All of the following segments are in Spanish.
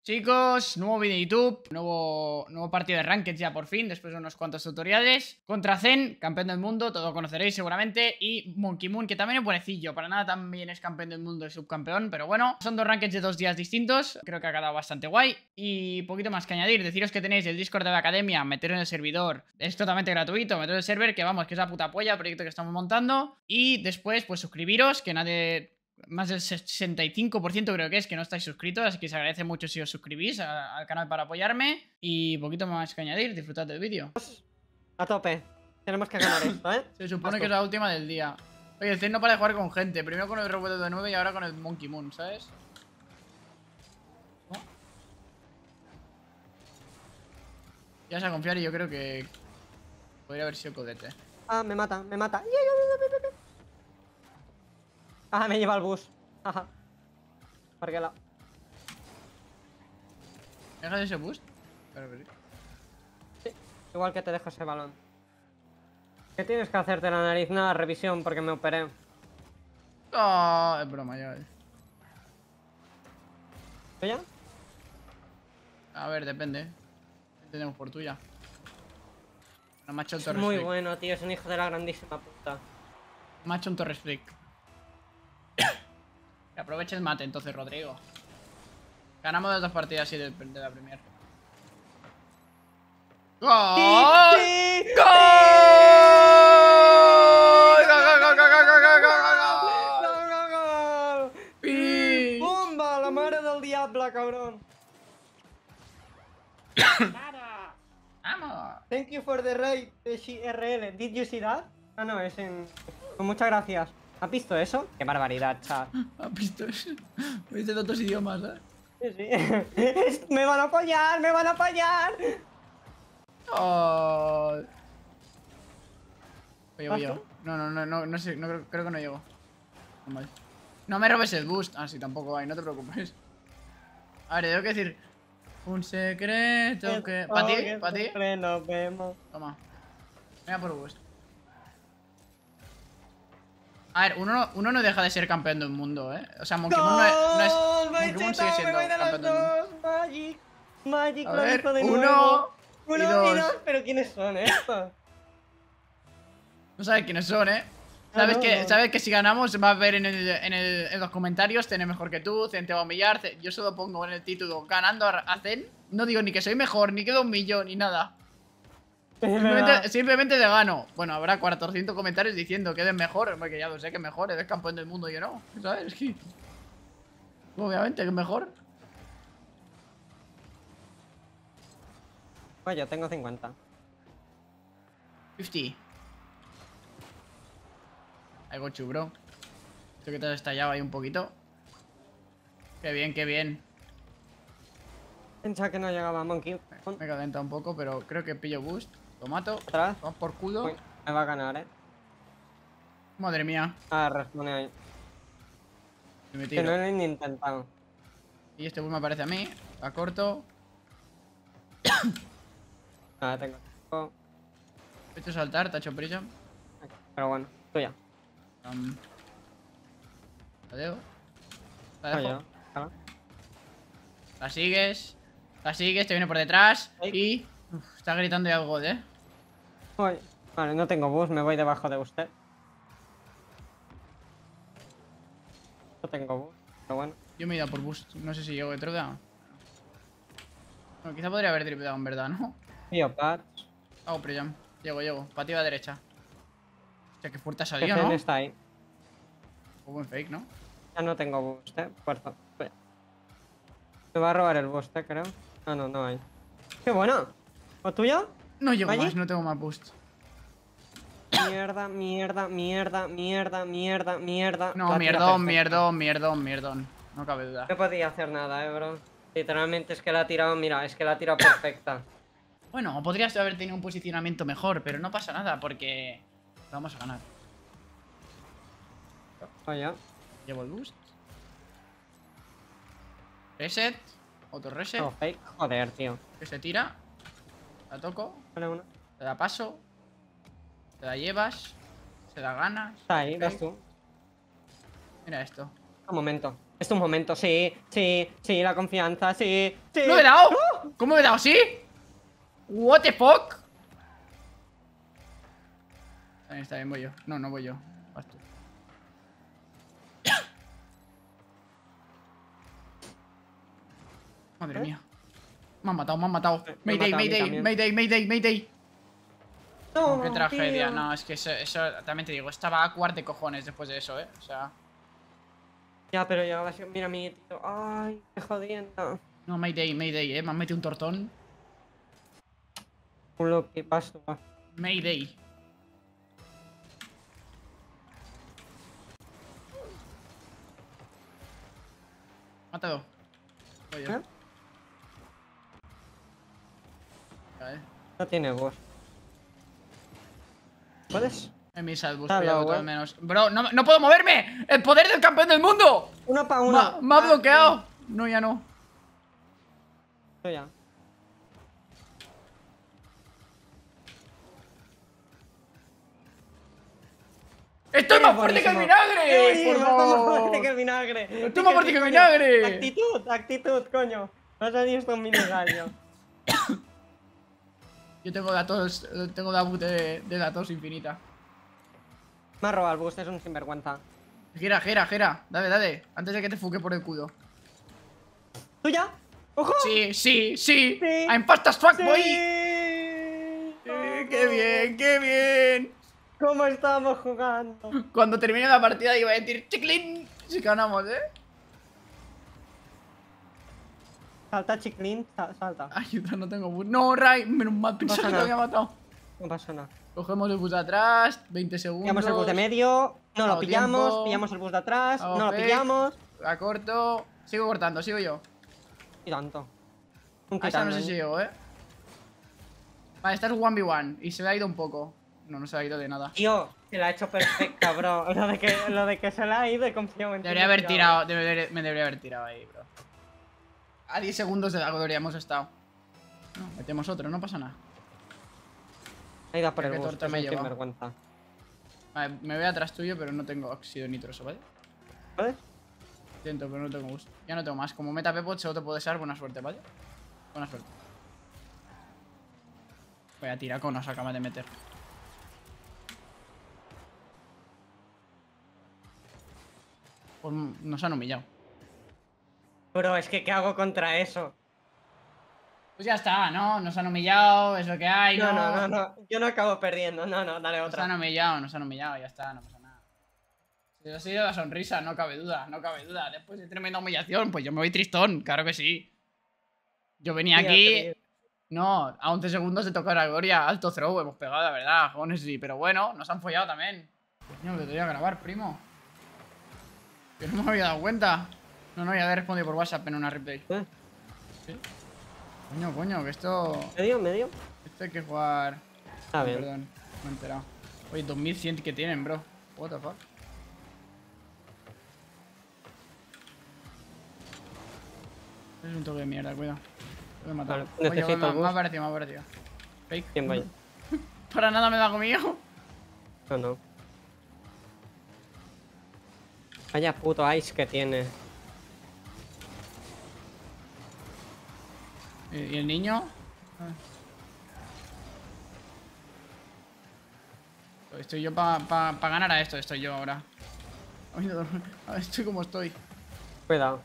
Chicos, nuevo vídeo de YouTube, nuevo partido de Ranked ya por fin, después de unos cuantos tutoriales. Contra Zen, campeón del mundo, todo lo conoceréis seguramente. Y Monkey Moon, que también es buenecillo, para nada también es campeón del mundo y subcampeón. Pero bueno, son dos Rankeds de 2 días distintos, creo que ha quedado bastante guay. Y poquito más que añadir, deciros que tenéis el Discord de la academia, meteros en el servidor. Es totalmente gratuito, meteros en el server, que vamos, que es la puta polla el proyecto que estamos montando. Y después, pues suscribiros, que nadie... Más del 65% creo que es que no estáis suscritos, así que se agradece mucho si os suscribís al canal para apoyarme. Y poquito más que añadir, disfrutad del vídeo. A tope. Tenemos que ganar esto, ¿eh? Se supone que es la última del día. Oye, el Zen no para de jugar con gente. Primero con el robot de 9 y ahora con el Monkey Moon, ¿sabes? ¿No? Ya vas a confiar y yo creo que podría haber sido codete. Ah, me mata, me mata. Ah, me lleva el bus. Ajá. Parguela. ¿Dejas ese boost? Claro que sí. Sí, igual que te dejo ese balón. ¿Qué tienes que hacerte la nariz? Nada, revisión, porque me operé. Oh, es broma, ya ves. ¿Tuya? A ver, depende. ¿Qué tenemos por tuya? No, macho, Es muy bueno, tío. Es un hijo de la grandísima puta. Macho un Torres Flick. Que aproveche el mate entonces, Rodrigo. Ganamos las dos partidas así de la Premier. ¡Gol! ¡Sí! ¡Gol! ¡Gol! ¡Sí! ¡Bomba! La madre del diablo, cabrón. ¡Vamos! Thank you for the raid de RL. Did you see that? Ah, no, es en... Pues muchas gracias. ¿Has visto eso? Qué barbaridad, chat. ¿Has visto eso? Me dice de otros idiomas, ¿eh? Sí, sí. ¡Me van a apoyar! ¡Me van a apoyar! Oh. Oye, ¿Vas oye. tú? No sé, creo que no llego. Vale. No me robes el boost. Ah, sí, tampoco hay, no te preocupes. A ver, tengo que decir. Un secreto que. ¿Para ti? ¿Para ti? Siempre nos vemos. Toma. Venga por boost. A ver, uno no deja de ser campeón del mundo, ¿eh? O sea, Monkey Moon no es. Monkey Moon sigue siendo campeón del mundo. Magic. Magic A lo ver, hizo de uno nuevo. y Uno y dos. dos. ¿Pero quiénes son estos? No sabes quiénes son, ¿eh? Ah, no, no. Sabes que si ganamos va a ver en los comentarios Zen es mejor que tú, Zen te va a humillar. Yo solo pongo en el título ganando a Zen. No digo ni que soy mejor, ni que un millón, ni nada. Simplemente te gano. Bueno, habrá 400 comentarios diciendo que eres mejor. Porque ya lo sé que es mejor, eres campeón del mundo y yo no. ¿Sabes? Es que... Obviamente que es mejor. Pues yo tengo 50. 50. I got you, bro. Esto que te has estallado ahí un poquito. Qué bien, qué bien. Pensaba que no llegaba Monkey. Me he calentado un poco, pero creo que pillo boost. Lo mato. Atrás. Vamos por culo. Uy, me va a ganar, Madre mía. Ah, responde ahí. Y me Que no tiro. lo he ni intentado. Y este boost me aparece a mí. La corto. Nada, tengo. He hecho saltar, te ha hecho prisa. Pero bueno, tuya. La dejo. La dejo. Oye, claro. La sigues. La sigues, te viene por detrás. Ay. Y. Está gritando ya algo, ¿eh? Uy, vale, no tengo bus, me voy debajo de usted. No tengo bus, pero bueno. Yo me he ido por boost. No sé si llego de troda. Bueno, quizá podría haber dripleado en verdad, ¿no? Tío, parts. Hago pre-jump. Llego. Para ti a la derecha. Hostia, qué fuerte ha Que salido, Zen ¿no? está ahí. Un buen fake, ¿no? Ya no tengo boost, fuerza. Me va a robar el boost, creo. Ah, no, no hay. ¡Qué bueno! ¿O tuyo? No llego ¿Magic? más, no tengo más boost. Mierda, mierda, mierda, mierda, mierda, mierda. No, La tira perfecta. mierdón. No cabe duda. No podía hacer nada, bro. Literalmente es que la ha tirado, mira, es que la ha tirado perfecta. Bueno, podrías haber tenido un posicionamiento mejor, pero no pasa nada porque vamos a ganar. Oye, Llevo el boost. Reset. Otro reset. no, fake. Joder, tío. Que se tira. La toco. Vale, una. Te la paso. Te la llevas. Se la ganas. Está ahí, Ok. ves tú. Mira esto. Un momento. Es tu momento, sí, sí, sí, la confianza, sí, sí. ¡No me he dado! ¿Cómo me he dado? ¿Sí? ¿What the fuck? Está bien, voy yo. No, no voy yo. Vas tú. Madre mía. Me han matado, me han matado. Me han Mayday, matado a mí Mayday, también. Mayday, Mayday, Mayday. No, Qué tragedia. tío. No, es que eso también te digo, estaba a cuart de cojones después de eso, O sea. Ya, pero ya, mira mi tío. Ay, qué jodienda. No, Mayday, Mayday, Me han metido un tortón. Lo que pasó. Mayday. Matado. Voy yo. ¿Eh? Vale. No tiene voz. ¿Puedes? En mi salvos, Hello, cuidado, todo eh. menos. Bro, no puedo moverme. ¡El poder del campeón del mundo! Uno para uno. Me ha bloqueado. No, ya no. Ya. ¡Estoy más fuerte que el vinagre! Sí, ¡Por estoy más favor! fuerte que el vinagre. ¡Estoy más fuerte que el vinagre! Actitud, actitud, coño. No has visto un mini gallo. Yo tengo datos, tengo debut de datos infinita. Me ha robado el boost, es un sinvergüenza. Gira, gira, gira. Dale. Antes de que te fuque por el culo. ¿Tuya? ¡Ojo! Sí. Sí. I'm fast as fuck, Sí. boy. ¡Qué bien, qué bien! ¿Cómo estamos jugando? Cuando termine la partida iba a decir chiclin si ganamos, Salta, chiclín, salta. Ayuda, no tengo bus. No, Ray, menos mal, pensaba pasa que te nada. había matado. No pasa nada. Cogemos el bus de atrás, 20 segundos. Pillamos el bus de medio, no lo Hago pillamos, tiempo. pillamos el bus de atrás, Hago no lo fake. pillamos. La corto. Sigo cortando, sigo yo. Y tanto. Un A esta no quitando, sé si llego, Vale, esta es 1v1 y se le ha ido un poco. No se le ha ido de nada. Tío, se la ha hecho perfecta, bro. Lo de que se la ha ido y confío en ti. Debería haber tirado, me debería haber tirado ahí, bro. A 10 segundos de la gloria hemos estado. No, metemos otro, no pasa nada. Ha ido a por Qué el bus, torta es me he un llevado. sinvergüenza. Vale, me voy atrás tuyo, pero no tengo óxido nitroso, ¿vale? ¿Vale? Siento, pero no tengo gusto. Ya no tengo más. Como meta Pepot, solo te puedo desear buena suerte, ¿vale? Buena suerte. Voy a tirar con nos acaba de meter. Pues nos han humillado. Bro, es que ¿qué hago contra eso? Pues ya está, ¿no? Nos han humillado, es lo que hay, ¿no? No. Yo no acabo perdiendo. No, dale Nos otra. han humillado, ya está, no pasa nada. Si ha sido la sonrisa, no cabe duda, no cabe duda. Después de tremenda humillación, pues yo me voy tristón, claro que sí. Yo venía aquí. No, a 11 segundos de tocar a Gloria, alto throw, hemos pegado, la verdad, honestly. Pero bueno, nos han follado también. Coño, que te voy a grabar, primo. Que no me había dado cuenta. No, ya había respondido por WhatsApp en una replay. ¿Sí? Coño, que esto. ¿Medio? Esto hay que jugar. Está bien. Perdón, me he enterado. Oye, 2100 que tienen, bro. What the fuck. Es un toque de mierda, cuidado. Te voy a matar. Vale, necesito me ha boost. parecido. Fake. ¿Quién vaya? Para nada me da conmigo. No. Vaya puto ice que tiene. ¿Y el niño? Estoy yo para ganar a esto, estoy yo ahora. Estoy como estoy. Cuidado.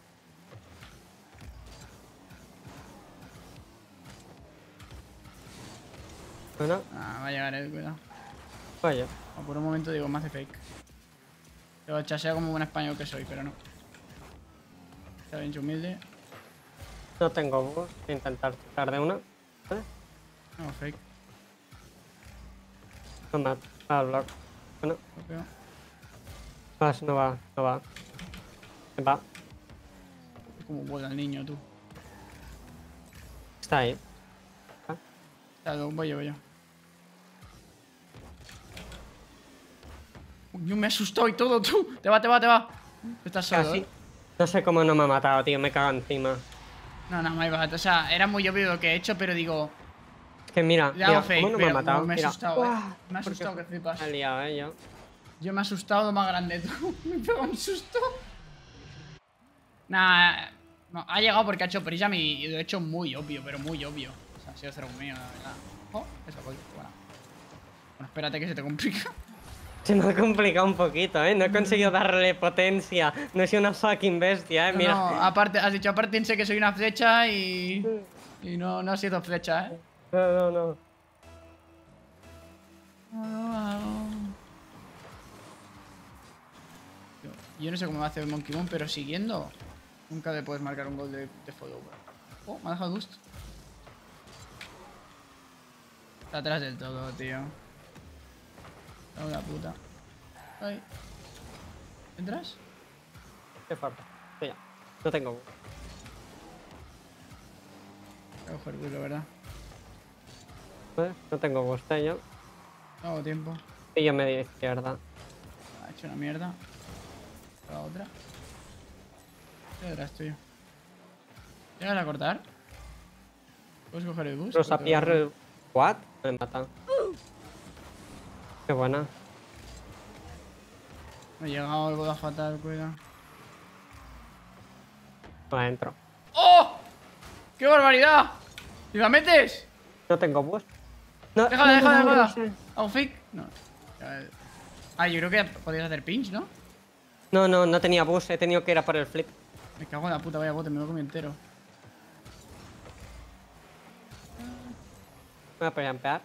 Bueno, Va a llegar cuidado. vaya. Por un momento digo, me hace fake. Yo chaseo como buen español que soy, pero no. Está bien humilde. No tengo bus. Voy a intentar quitar de una. ¿Vale? No, fake. No mata. Al block. Bueno, Bloqueo. no va. Se va. Es como vuela el niño, tú. Está ahí. Voy yo. Yo me he asustado y todo, tú. Te va. Estás solo, Casi. No sé cómo no me ha matado, tío. Me cago encima. No, me iba. O sea, era muy obvio lo que he hecho, pero digo. Es que mira, Le hago fake, ¿cómo no me ha pero matado? me he Mira. asustado, ¡Guau! Me ha asustado que flipas. Me he liado, yo. Yo me he asustado lo más grande, tú. Me he pegado un susto. Nah, no, ha llegado porque ha hecho Prism y lo he hecho muy obvio, pero muy obvio. O sea, ha sido cero mío, la verdad. Oh, eso, bueno. Bueno, espérate que se te complica. Se me ha complicado un poquito, ¿eh? No he conseguido darle potencia. No he sido una fucking bestia, ¿eh? No, Mira. no, aparte, has dicho, aparte sé que soy una flecha y no, no ha sido flecha, ¿eh? No, no, no. Yo no sé cómo va a hacer el Monkey Moon, pero siguiendo nunca le puedes marcar un gol de follow. Oh, me ha dejado boost. Está atrás del todo, tío. Está una puta. Ay. ¿Entras? Qué falta. Sí, ya. No tengo. Voy a coger boost, la verdad. No tengo gusto yo. No hago tiempo. Y yo medio izquierda. Ha hecho una mierda. La otra. ¿Qué detrás tuyo? ¿Llegas a cortar? ¿Puedes coger el boost? Rosa Pierre. ¿What? Me mata. Qué buena. Me he llegado el boda fatal, cuidado. No entro. ¡Oh! ¡Qué barbaridad! ¿Y la metes? No tengo boost. No, Déjala, no, déjala, no, déjala. no sé. ¿Hago fake? No. Ah, yo creo que podías hacer pinch, ¿no? No, no, no tenía boost. He tenido que ir a por el flip. Me cago en la puta, vaya bote, me lo comí entero. Voy a pegar.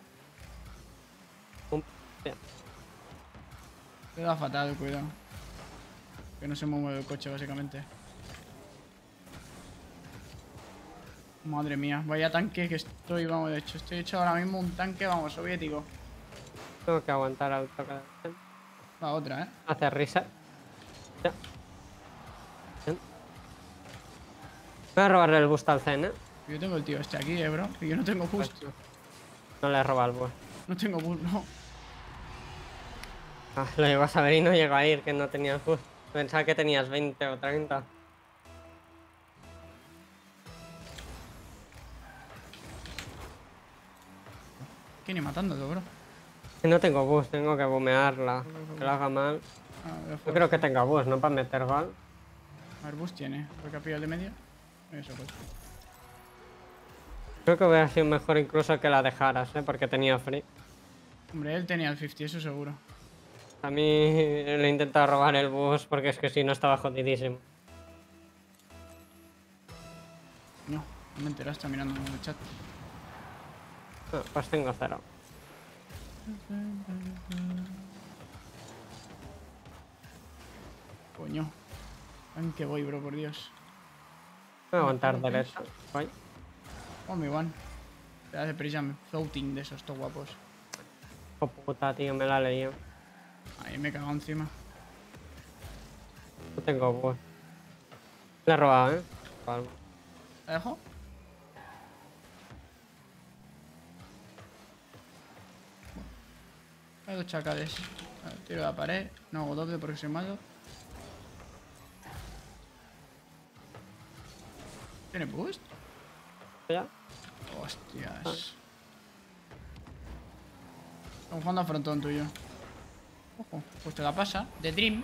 Bien. Te da fatal, cuidado. Que no se me mueve el coche, básicamente. Madre mía, vaya tanque que estoy, vamos, de hecho. Estoy hecho ahora mismo un tanque, vamos, soviético. Tengo que aguantar al toque. La otra, ¿eh? Hacer reset. Ya. Bien. Voy a robarle el boost al Zen, ¿eh? Yo tengo el tío este aquí, bro. Y yo no tengo boost. No le he robado el boost. No tengo boost, no. Ah, lo llego a saber y no llego a ir, que no tenías boost. Pensaba que tenías 20 o 30. ¿Quién ni matándolo, bro? Que no tengo boost, tengo que bumearla. Que lo haga mal. Yo creo que tenga boost, ¿no? Para meter gol. A ver, boost tiene. Porque ha pillado el de medio. Eso, pues. Creo que hubiera sido mejor incluso que la dejaras, ¿eh? Porque tenía free. Hombre, él tenía el 50, eso seguro. A mí le he intentado robar el boost porque es que si no estaba jodidísimo. No me he enterado, está mirando en el chat. No, pues tengo 0. Coño. ¿En qué voy, bro? Por Dios. Voy a aguantar derecha. Voy. Oh, mi one. Te hace prisa, floating de esos, estos guapos. Oh puta, tío, me la he leído. Ahí me cago encima. No tengo boost. Le he robado, ¿eh? Algo. ¿La dejo? Hay dos chacales. A ver, tiro la pared. No hago doble porque soy malo. ¿Tiene boost? ¿Ya? Hostias. Estamos jugando a frontón tuyo. Ojo, pues te la pasa. The Dream.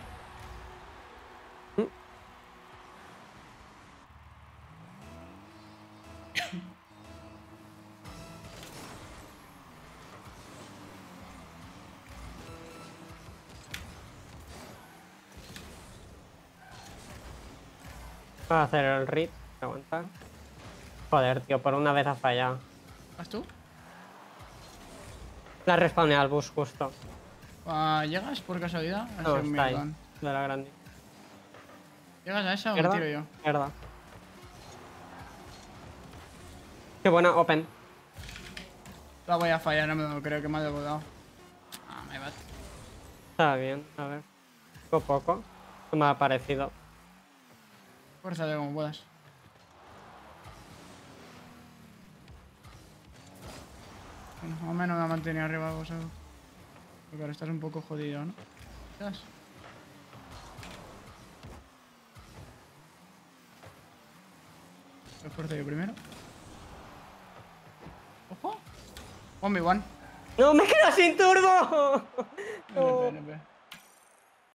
Voy a hacer el read. Aguantar. Joder, tío, por una vez ha fallado. ¿Vas tú? La respawné al bus justo. ¿Llegas por casualidad? Ha No, sido un está ahí. mierdón. De la grande. ¿Llegas a esa o me ¿Izquierda? tiro yo? Izquierda. Qué buena, open. La voy a fallar, no me lo creo que me ha devolado. Ah, me va. Está bien, a ver. Poco. No me ha parecido. Fuérzate como puedas. Bueno, más o menos me ha mantenido arriba vosotros. Porque ahora estás un poco jodido, ¿no? ¿Estás? Esfuerzo yo primero. ¡Ojo! ¡Oh, mi one! ¡No, me quedo sin turbo! NP, NP.